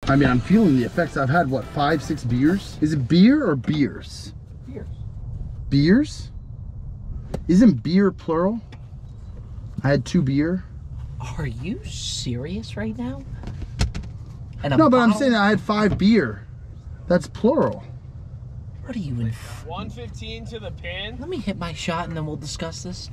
I mean, I'm feeling the effects. I've had, what, 5, 6 beers? Is it beer or beers? Beers. Beers? Isn't beer plural? I had 2 beer. Are you serious right now? And No, but I'm saying I had 5 beer. That's plural. What are you in? 115 to the pin. Let me hit my shot and then we'll discuss this.